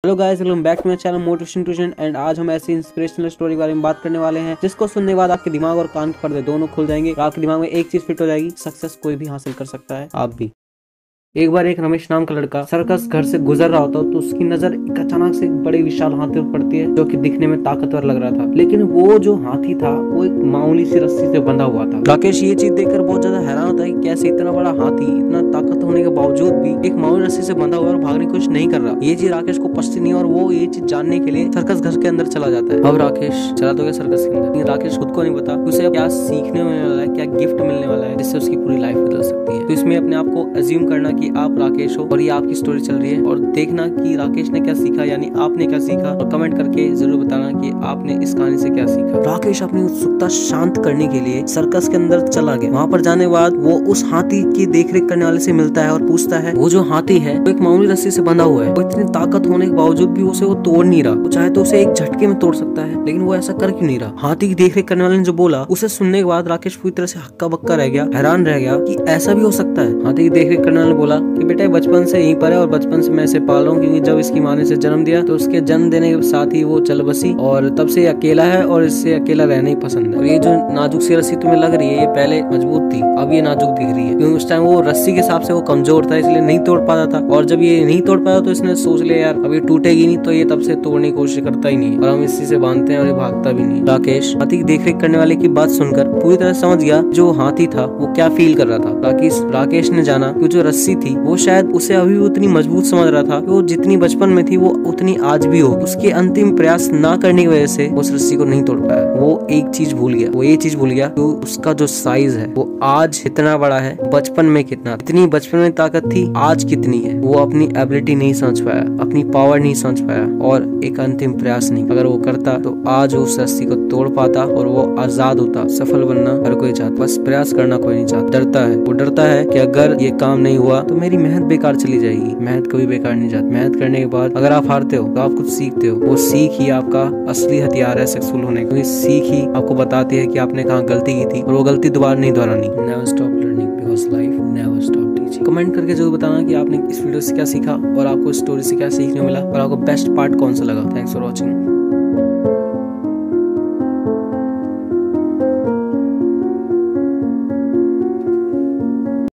Hello guys, welcome back to my channel motivation tuition. And आज हम ऐसी inspirational story के बारे में बात करने वाले हैं जिसको सुनने के बाद आपके दिमाग और कान के पर्दे दोनों खुल जाएंगे और आपके दिमाग में एक चीज फिट हो जाएगी, सक्सेस कोई भी हासिल कर सकता है, आप भी। एक बार एक रमेश नाम का लड़का सर्कस घर से गुजर रहा होता तो उसकी नजर एक अचानक से एक बड़े विशाल हाथी पर पड़ती है जो कि दिखने में ताकतवर लग रहा था। लेकिन वो जो हाथी था वो एक मामूली सी रस्सी से बंधा हुआ था। राकेश ये चीज देखकर बहुत ज्यादा हैरान होता है कि कैसे इतना बड़ा हाथी इतना ताकत होने के बावजूद भी एक मामूली रस्सी से बंधा हुआ और भागने की कोशिश नहीं कर रहा। ये चीज राकेश को पसंद नहीं और वो ये चीज जानने के लिए सर्कस घर के अंदर चला जाता है। अब राकेश चला तो गया सर्कस के अंदर, राकेश खुद को नहीं पता उसे क्या सीखने मिलने वाला है, क्या गिफ्ट मिलने वाला है जिससे उसकी पूरी लाइफ बदल सकती है। तो इसमें अपने आप को अज्यूम करना कि आप राकेश हो और ये आपकी स्टोरी चल रही है और देखना कि राकेश ने क्या सीखा, यानी आपने क्या सीखा, और कमेंट करके जरूर बताना कि आपने इस कहानी से क्या सीखा। राकेश अपनी उत्सुकता शांत करने के लिए सर्कस के अंदर चला गया। वहाँ पर जाने के बाद वो उस हाथी की देखरेख करने वाले से मिलता है और पूछता है वो जो हाथी है वो एक मामूली रस्सी से बंधा हुआ है, वो इतनी ताकत होने के बावजूद भी उसे वो तोड़ नहीं रहा। वो चाहे तो उसे एक झटके में तोड़ सकता है, लेकिन वो ऐसा कर क्यों नहीं रहा। हाथी की देखरेख करने वाले ने जो बोला उसे सुनने के बाद राकेश पूरी तरह से हक्का बक्का रह गया, हैरान रह गया कि ऐसा भी हो सकता है। हाथी की देखरेख करने वाले ने बोला कि बेटा बचपन से यहीं पर है और बचपन से मैं इसे पाल रहा हूँ, क्योंकि जब इसकी माँ ने इसे जन्म दिया तो उसके जन्म देने के साथ ही वो चल बसी और तब से अकेला है और इससे अकेला रहना ही पसंद है। और ये जो नाजुक सी रस्सी तुम्हें लग रही है ये पहले मजबूत थी, अब ये नाजुक दिख रही है, क्योंकि उस टाइम वो रस्सी के हिसाब से वो कमजोर था इसलिए नहीं तोड़ पाता था। और जब ये नहीं तोड़ पाया तो इसने सोच लिया यार अब ये टूटेगी नहीं, तो ये तब से तोड़ने की कोशिश करता ही नहीं और हम इसी से बांधते हैं और ये भागता भी नहीं। राकेश हाथी की देखरेख करने वाले की बात सुनकर पूरी तरह समझ गया जो हाथी था वो क्या फील कर रहा था। राकेश ने जाना कि जो रस्सी थी वो शायद उसे अभी उतनी मजबूत समझ रहा था कि वो जितनी बचपन में थी वो उतनी आज भी होगी। उसके अंतिम प्रयास ना करने की वजह से उस रस्सी को नहीं तोड़ पाया। वो एक चीज भूल गया, वो ये चीज भूल गया तो उसका जो साइज है वो आज इतना बड़ा है, बचपन में कितना, इतनी बचपन में ताकत थी आज कितनी है। वो अपनी एबिलिटी नहीं समझ पाया, अपनी पावर नहीं समझ पाया और एक अंतिम प्रयास नहीं। अगर वो करता तो आज उस रस्सी को तोड़ पाता और वो आजाद होता। सफल बनना हर कोई चाहता, बस प्रयास करना कोई नहीं चाहता। डरता है, वो डरता है कि अगर ये काम नहीं हुआ तो मेरी मेहनत बेकार चली जाएगी। मेहनत कभी बेकार नहीं जाती। मेहनत करने के बाद अगर आप हारते हो तो आप कुछ सीखते हो, वो सीख ही आपका असली हथियार है सक्सेसफुल होने का। सीख ही आपको बताती है कि आपने कहाँ गलती की थी और वो गलती दोबारा नहीं दोहरानी। Never stop learning because life never stop teaching. Comment करके जरूर बताना कि आपने इस वीडियो से क्या सीखा और आपको इस स्टोरी से क्या सीखने मिला और आपको बेस्ट पार्ट कौन सा लगा। Thanks for watching.